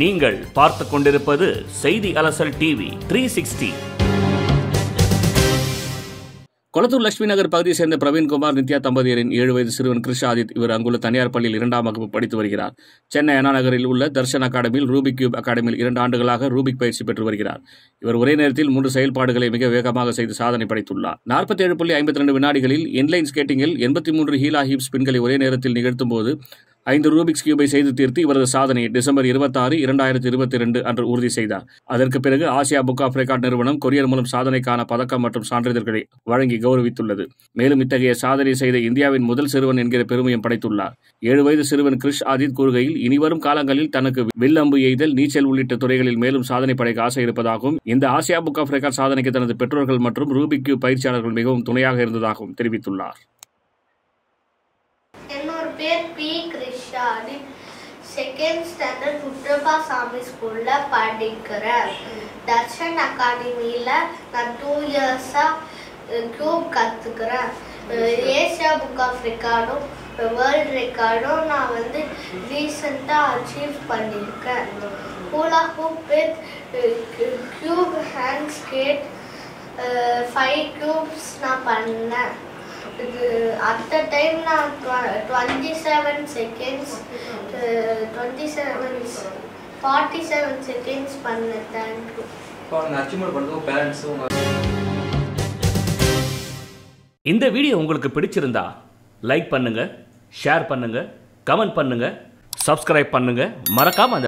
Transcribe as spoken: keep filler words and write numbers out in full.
நீங்கள் பார்த்து கொண்டிருப்பது செய்தி அலசல் TV three sixty. Kolathur Lakshmi Nagar பகுதியை சேர்ந்த பிரவீன்குமார் நித்யா தம்பதியரின் ஏழு வயது சிறுவன் கிருஷ் ஆதித். இவர் அங்குள்ள தனியார் பள்ளியில் இரண்டாம் வகுப்பு படித்து வருகிறார். சென்னை அண்ணா நகரில் உள்ள தர்ஷன் அகாடமியில் ரூபிக் கியூப் அகாடமியில் இரண்டு ஆண்டுகளாக ரூபிக் பயிற்சி பெற்று வருகிறார். இவர் ஒரே நேரத்தில் மூன்று செயல்பாடுகளை மிக வேகமாக செய்து சாதனை படைத்துள்ளார். நாற்பத்தி ஏழு புள்ளி ஐம்பத்தி ரெண்டு வினாடிகளில் இன்லைன் ஸ்கேட்டிங்கில் எண்பத்தி மூன்று ஹீலா ஹீப் ஸ்பின்களை ஒரே நேரத்தில் நிகழ்த்தும் போது ஐந்து ரூபிக்ஸ் கியூபை செய்து தீர்த்து இவரது சாதனையை டிசம்பர் இருபத்தி ஆறு இரண்டாயிரத்தி இருபத்தி இரண்டு அன்று உறுதி செய்தார். அதற்கு பிறகு ஆசியா புக் ஆஃப் ரெக்கார்ட் நிறுவனம் கொரியர் மூலம் சாதனைக்கான பதக்கம் மற்றும் சான்றிதழ்களை வழங்கி கௌரவித்துள்ளது. மேலும் இத்தகைய சாதனை செய்த இந்தியாவின் முதல் சிறுவன் என்கிற பெருமையும் படைத்துள்ளார். ஏழு வயது சிறுவன் கிருஷ் ஆதித் கூறுகையில், இனிவரும் காலங்களில் தனக்கு வில் அம்பு எய்தல், நீச்சல் உள்ளிட்ட துறைகளில் மேலும் சாதனை படைக்க ஆசை இருப்பதாகவும், இந்த ஆசியா புக் ஆஃப் ரெக்கார்ட் சாதனைக்கு தனது பெற்றோர்கள் மற்றும் ரூபிக் கியூப் பயிற்சியாளர்கள் மிகவும் துணையாக இருந்ததாகவும் தெரிவித்துள்ளார். செகண்ட் ஸ்டாண்டர்ட் உத்தரப்பா சாமி ஸ்கூல்ல படிக்கிறேன். தர்ஷன் அகாடமியில நான் டூ இயர்ஸா கியூப் கத்துக்கிறேன். ஏசியா புக் ஆஃப் ரெக்கார்டும் வேர்ல்ட் ரெக்கார்டும் நான் வந்து ரீசெண்டாக அச்சீவ் பண்ணியிருக்கேன். Hula hoop with cube hand skate five cubes நான் பண்ணேன். அட் அ டைம் நான் twenty seven seconds twenty seven forty seven seconds பண்ணேன். தேங்க்யூ. இந்த வீடியோ உங்களுக்கு பிடிச்சிருந்தா லைக் பண்ணுங்க, ஷேர் பண்ணுங்க, கமெண்ட் பண்ணுங்க, சப்ஸ்கிரைப் பண்ணுங்க. மறக்காம அந்த